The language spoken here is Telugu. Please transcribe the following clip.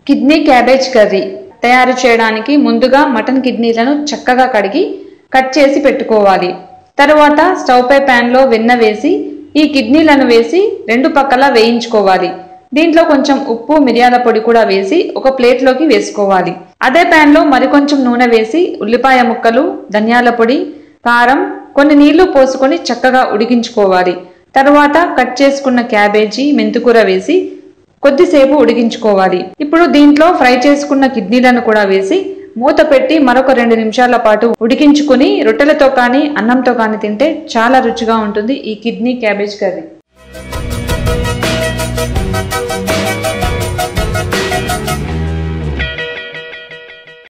కిడ్నీ క్యాబేజ్ కర్రీ తయారు చేయడానికి ముందుగా మటన్ కిడ్నీలను చక్కగా కడిగి కట్ చేసి పెట్టుకోవాలి. తరువాత స్టవ్ పై ప్యాన్ లో వెన్న వేసి ఈ కిడ్నీలను వేసి రెండు పక్కల వేయించుకోవాలి. దీంట్లో కొంచెం ఉప్పు, మిరియాల పొడి కూడా వేసి ఒక ప్లేట్ లోకి వేసుకోవాలి. అదే ప్యాన్ లో మరికొంచెం నూనె వేసి ఉల్లిపాయ ముక్కలు, ధనియాల పొడి, కారం, కొన్ని నీళ్లు పోసుకొని చక్కగా ఉడికించుకోవాలి. తరువాత కట్ చేసుకున్న క్యాబేజీ, మెంతికూర వేసి కొద్దిసేపు ఉడికించుకోవాలి. ఇప్పుడు దీంట్లో ఫ్రై చేసుకున్న కిడ్నీలను కూడా వేసి మూత పెట్టి మరొక 2 నిమిషాల పాటు ఉడికించుకుని రొట్టెలతో కానీ అన్నంతో కానీ తింటే చాలా రుచిగా ఉంటుంది ఈ కిడ్నీ క్యాబేజ్ కర్రీ.